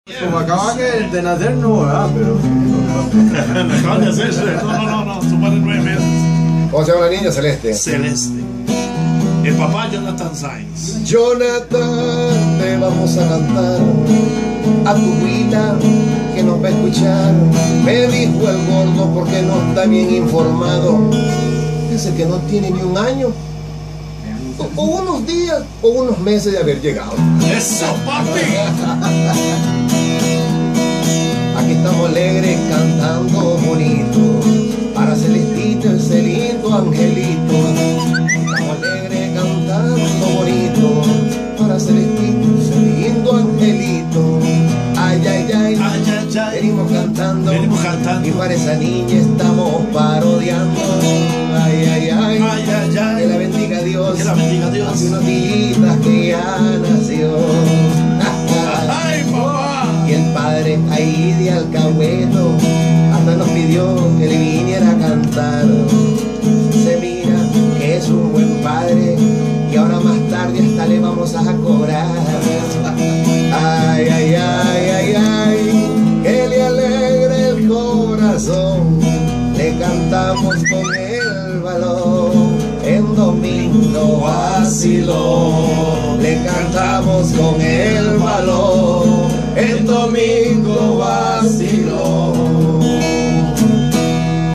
Como acaba de nacer, no, ¿verdad? Pero... Acaban de hacer, no, su padre 9 meses. ¿Cómo se llama la niña? Celeste. Celeste. El papá Jonathan Sainz. Jonathan, te vamos a cantar a tu vida que nos va a escuchar. Me dijo el gordo porque no está bien informado. Dice que no tiene ni un año, o unos días, o unos meses de haber llegado. ¡Eso, papi! Aquí estamos alegres cantando bonito para Celestito, ese lindo angelito. Estamos alegres cantando bonito para Celestito, ese lindo angelito. Ay, ay, ay, venimos cantando y para esa niña estamos parodiando. Ay, ay, ay, que la bendiga Dios, que la bendiga Dios. Hace unos días que ya nació. ¡Ay, papá! Y el padre ahí de Alcahueto hasta nos pidió que le viniera a cantar. Se mira que es un buen padre y ahora más tarde hasta le vamos a cobrar. Ay, ay, ay, ay, ay, que le alegre el corazón. Le cantamos con el balón en domingo vacilón. Le cantamos con el balón